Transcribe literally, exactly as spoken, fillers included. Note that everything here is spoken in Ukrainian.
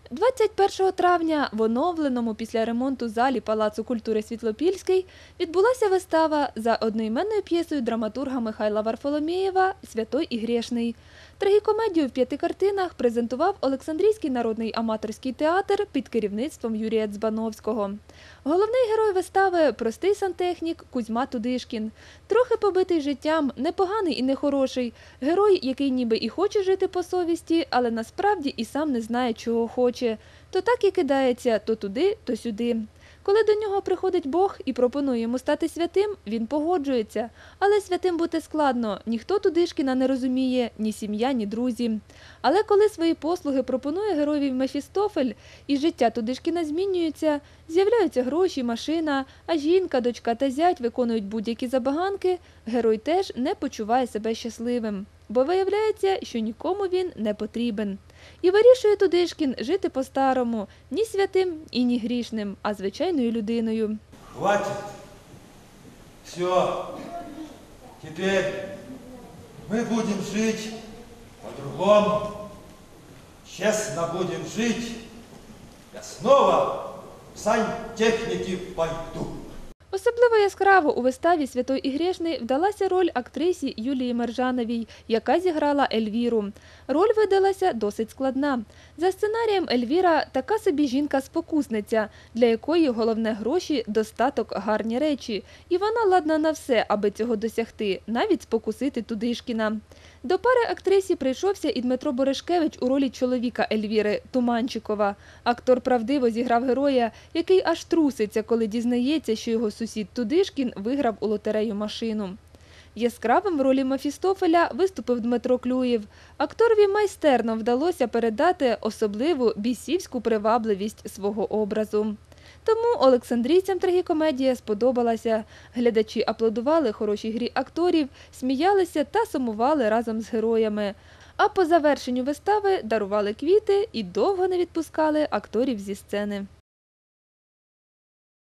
двадцять першого травня в оновленому після ремонту залі Палацу культури Світлопільський відбулася вистава за одноіменною п'єсою драматурга Михайла Варфоломєєва «Святой і грішний». Трагікомедію в п'яти картинах презентував Олександрійський народний аматорський театр під керівництвом Юрія Дзбановського. Головний герой вистави – простий сантехнік Кузьма Тудишкін. Трохи побитий життям, непоганий і нехороший. Герой, який ніби і хоче жити по совісті, але насправді і сам не знає, чого хоче. То так і кидається то туди, то сюди. Коли до нього приходить Бог і пропонує йому стати святим, він погоджується. Але святим бути складно, ніхто Тудишкіна не розуміє, ні сім'я, ні друзі. Але коли свої послуги пропонує героєві Мефістофель, і життя Тудишкіна змінюється, з'являються гроші, машина, а жінка, дочка та зять виконують будь-які забаганки, герой теж не почуває себе щасливим. Бо виявляється, що нікому він не потрібен. І вирішує Тудишкін жити по-старому, ні святим і ні грішним, а звичайною людиною. Хватит. Все. Теперь мы будем жить по-другому. Честно будем жить. Я снова в сантехники пойду. Особливо яскраво у виставі «Святой і грішний» вдалася роль актрисі Юлії Мержановій, яка зіграла Ельвіру. Роль видалася досить складна. За сценарієм Ельвіра – така собі жінка-спокусниця, для якої головне гроші, достаток, гарні речі. І вона ладна на все, аби цього досягти, навіть спокусити Тудишкіна. До пари актрисі прийшовся і Дмитро Борешкевич у ролі чоловіка Ельвіри – Туманчикова. Актор правдиво зіграв героя, який аж труситься, коли дізнається, що його сусід Тудишкін виграв у лотерею машину. Яскравим в ролі Мефістофеля виступив Дмитро Клюєв. Акторові майстерно вдалося передати особливу бісівську привабливість свого образу. Тому олександрійцям трагікомедія сподобалася. Глядачі аплодували хорошій грі акторів, сміялися та сумували разом з героями. А по завершенню вистави дарували квіти і довго не відпускали акторів зі сцени.